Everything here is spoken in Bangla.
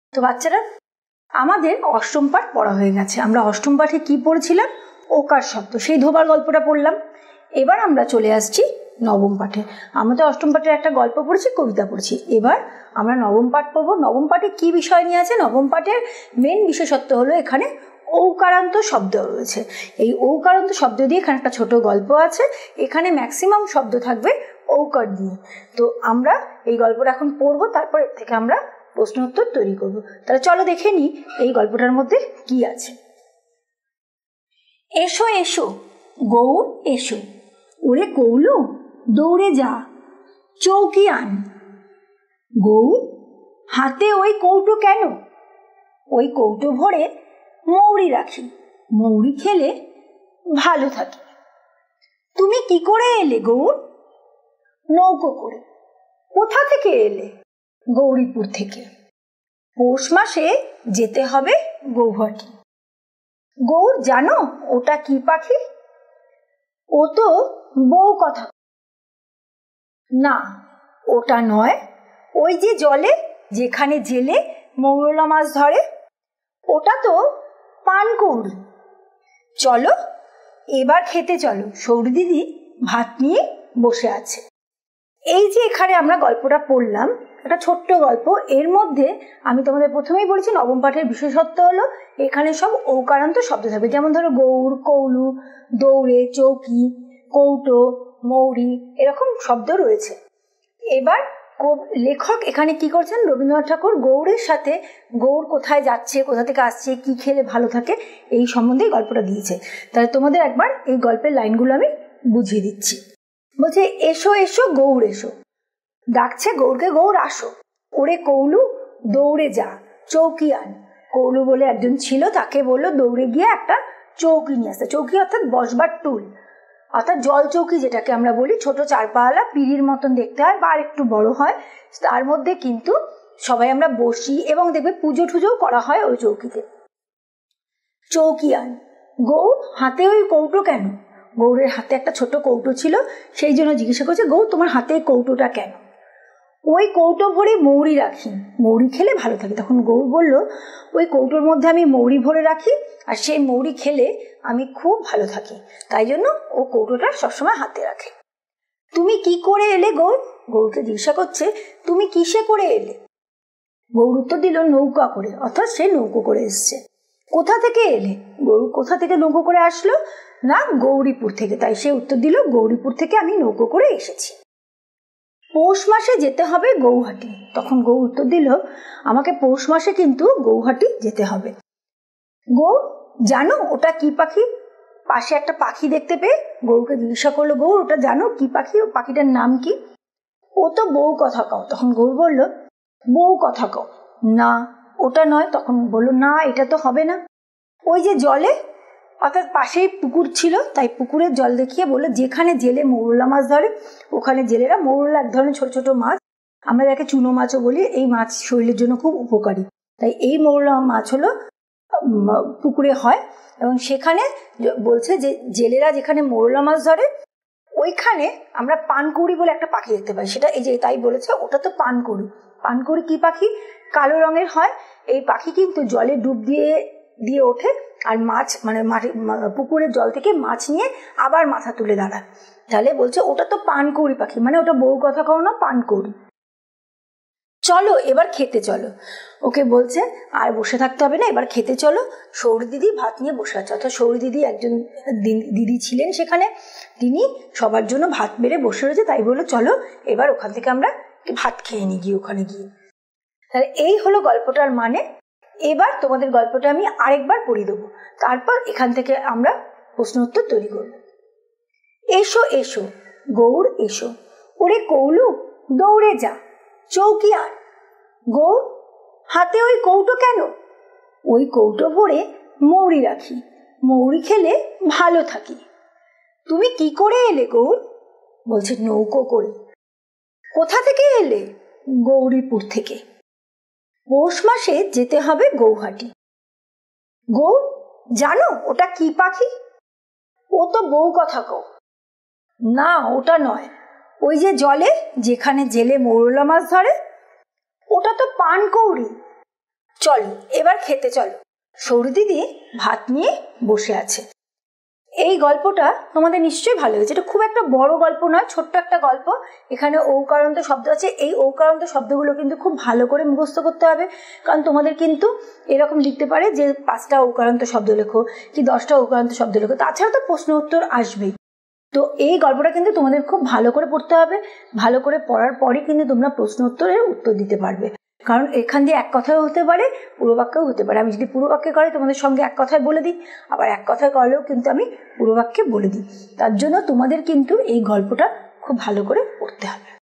তো বাচ্চারা, আমাদের অষ্টম পাঠ পড়া হয়ে গেছে। আমরা অষ্টম পাঠে কি পড়েছিলাম? ওকার শব্দ, সেই ধোবার গল্পটা পড়লাম। এবার আমরা চলে আসছি নবম পাঠে। আমাদের অষ্টম পাঠের একটা গল্প পড়েছি, কবিতা পড়ছি। এবার আমরা নবম পাঠ পড়বো। নবম পাঠে কি বিষয় নিয়ে আছে? নবম পাঠের মেন বিশেষত্ব হলো এখানে ঔকারান্ত শব্দ রয়েছে। এই ঔকারান্ত শব্দ দিয়ে এখানে একটা ছোট গল্প আছে। এখানে ম্যাক্সিমাম শব্দ থাকবে ঔকার দিয়ে। তো আমরা এই গল্পটা এখন পড়বো, তারপর এর থেকে আমরা প্রশ্ন উত্তর তৈরি করবো। তাহলে চলো দেখে নিই এই গল্পটার মধ্যে কি আছে। এসো এসো গৌর এসো, ওরে কৌলু দৌড়ে যা, চৌকি আন। গৌর, হাতে ওই কৌটো কেন? ওই কৌটো ভরে মৌরি রাখি, মৌরি খেলে ভালো থাকে। তুমি কি করে এলে গৌর? নৌকো করে। কোথা থেকে এলে? গৌরীপুর থেকে। পৌষ মাসে যেতে হবে গৌহাটি। গৌর, জানো ওটা কি পাখি? ও তো বউ কথা। না, ওটা নয়। ওই যে জলে যেখানে জেলে মৌরলা মাছ ধরে, ওটা তো পানকৌড়ি। চলো এবার খেতে চলো, সৌরি দিদি ভাত নিয়ে বসে আছে। এই যে এখানে আমরা গল্পটা পড়লাম, একটা ছোট্ট গল্প। এর মধ্যে আমি তোমাদের প্রথমেই বলেছি নবম পাঠের বিশেষত্ব হলো এখানে সব ঔকারান্ত শব্দ থাকবে। যেমন ধরো গৌর, কৌলু, দৌড়ে, চৌকি, কৌটো, মৌরি, এরকম শব্দ রয়েছে। এবার লেখক এখানে কি করছেন? রবীন্দ্রনাথ ঠাকুর গৌড়ের সাথে গৌড় কোথায় যাচ্ছে, কোথা থেকে আসছে, কি খেলে ভালো থাকে, এই সম্বন্ধে গল্পটা দিয়েছে। তাহলে তোমাদের একবার এই গল্পের লাইনগুলো আমি বুঝিয়ে দিচ্ছি। বলছে, এসো এসো গৌর এসো, ডাকছে গৌরকে, গৌর আসো। ওরে কৌলু দৌড়ে যা, চৌকি আন। কৌলু বলে একজন ছিল, তাকে বললো দৌড়ে গিয়ে একটা চৌকি নিয়ে আসতে। চৌকি অর্থাৎ বসবার টুল, অর্থাৎ জল চৌকি যেটাকে আমরা বলি। ছোট চারপালা পিঁড়ির মতন দেখতে হয় বা একটু বড় হয়, তার মধ্যে কিন্তু সবাই আমরা বসি এবং দেখবে পুজো টুজোও করা হয় ওই চৌকিতে। চৌকি আন। গৌর, হাতে ওই কৌটো কেন? গৌরের হাতে একটা ছোট কৌটো ছিল, সেই জন্য জিজ্ঞাসা করছে, গৌর তোমার হাতে কৌটোটা কেন? ওই কৌটো ভরে মৌরি রাখি, মৌরি খেলে ভালো থাকে। তখন গৌর বলল, ওই কৌটোর মধ্যে আমি মৌরি ভরে রাখি, আর সেই মৌরি খেলে আমি খুব ভালো থাকি, তাই জন্য ও কৌটোটা সবসময় হাতে রাখে। তুমি কি করে এলে গৌর? গৌরকে জিজ্ঞাসা করছে, তুমি কিসে করে এলে? গৌর উত্তর দিল, নৌকা করে, অর্থাৎ সে নৌকো করে এসছে। কোথা থেকে এলে? গৌর কোথা থেকে নৌকো করে আসলো? না, গৌরীপুর থেকে। তাই সে উত্তর দিল, গৌরীপুর থেকে আমি নৌকো করে এসেছি। পৌষ মাসে যেতে হবে গৌহাটি। তখন গৌর উত্তর দিল, আমাকে পৌষ মাসে কিন্তু গৌহাটি যেতে হবে। গৌর, জানো ওটা কি পাখি? পাশে একটা পাখি দেখতে পেয়ে গৌরকে জিজ্ঞাসা করলো, গৌর ওটা জানো কি পাখি? ও পাখিটার নাম কি? ও তো বউ কথা কও। তখন গৌর বলল, বউ কথা কও? না, ওটা নয়। তখন বললো, না এটা তো হবে না। ওই যে জলে, অর্থাৎ পাশেই পুকুর ছিল, তাই পুকুরের জল দেখিয়ে বললো, যেখানে জেলে মৌরলা মাছ ধরে, ওখানে জেলেরা, মৌরলা এক ধরনের ছোট ছোট মাছ, আমরা যাকে চুনো মাছও বলি, এই মাছ শরীরের জন্য খুব উপকারী। তাই এই মৌরলা মাছ হলো পুকুরে হয়, এবং সেখানে বলছে যে জেলেরা যেখানে মৌরলা মাছ ধরে ওইখানে আমরা পানকৌড়ি বলে একটা পাখি দেখতে পাই। সেটা এই যে তাই বলেছে, ওটা তো পানকৌড়ি। পানকৌড়ি কি পাখি? কালো রঙের হয়। এই পাখি কিন্তু জলে ডুব দিয়ে দিয়ে ওঠে, আর মাছ মানে পুকুরের জল থেকে মাছ নিয়ে আবার মাথা তুলে দাঁড়ায়। তাহলে বলছে ওটা তো পানকৌড়ি পাখি, মানে ওটা বউ কথা কও না, পানকৌড়ি। চলো এবার খেতে চলো। ওকে বলছে আর বসে থাকতে হবে না, এবার খেতে চলো। সৌরি দিদি ভাত নিয়ে বসে আছে, অর্থাৎ সৌরি দিদি একজন দিদি ছিলেন সেখানে, তিনি সবার জন্য ভাত বেড়ে বসে রয়েছে। তাই বললো, চলো এবার ওখান থেকে আমরা ভাত খেয়ে নিই গিয়ে, ওখানে গিয়ে। তাহলে এই হলো গল্পটার মানে। এবার তোমাদের গল্পটা আমি আরেকবার পড়িয়ে দেবো, তারপর এখান থেকে আমরা প্রশ্ন উত্তর তৈরি করব। এসো এসো গৌর এসো, ওরে কৌলু দৌড়ে যা, চৌকি আন। গৌর, হাতে ওই কৌটো কেন? ওই কৌটো ভরে মৌরি রাখি, মৌরি খেলে ভালো থাকি। তুমি কি করে এলে গৌর? বলছে, নৌকো করে। কোথা থেকে এলে? গৌরীপুর থেকে। পৌষ মাসে যেতে হবে গৌহাটি। গৌর, জানো ওটা কি পাখি? ও তো বউ কথা কও। না, ওটা নয়। ওই যে জলে যেখানে জেলে মৌরলা মাছ ধরে, ওটা তো পানকৌড়ি। চলো এবার খেতে চলো। সৌরি দিদি ভাত নিয়ে বসে আছে। এই গল্পটা তোমাদের নিশ্চয়ই ভালো হয়েছে। এটা খুব একটা বড় গল্প নয়, ছোট্ট একটা গল্প। এখানে ঔকারান্ত শব্দ আছে। এই ঔকারান্ত শব্দগুলো কিন্তু খুব ভালো করে মুখস্থ করতে হবে, কারণ তোমাদের কিন্তু এরকম লিখতে পারে যে 5টা ঔকারান্ত শব্দ লেখো কি 10টা ঔকারান্ত শব্দ লেখো। তাছাড়া তো প্রশ্ন উত্তর আসবেই। তো এই গল্পটা কিন্তু তোমাদের খুব ভালো করে পড়তে হবে। ভালো করে পড়ার পরই কিন্তু তোমরা প্রশ্ন উত্তরের উত্তর দিতে পারবে, কারণ এখান দিয়ে এক কথাও হতে পারে, পুরো বাক্যও হতে পারে। আমি যদি পুরো বাক্যে করি তোমাদের সঙ্গে এক কথায় বলে দিই, আবার এক কথায় করলেও কিন্তু আমি পুরো বাক্যে বলে দিই। তার জন্য তোমাদের কিন্তু এই গল্পটা খুব ভালো করে পড়তে হবে।